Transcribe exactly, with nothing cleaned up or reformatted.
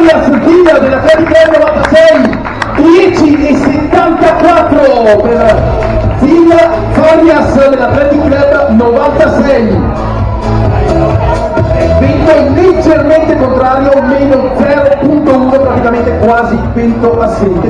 Faria sul killer dell'Athletic Club novantasei, dieci e settantaquattro per Phil Farias dell'Athletic Club novantasei. Vento leggermente contrario, meno zero virgola uno, praticamente quasi vento assente.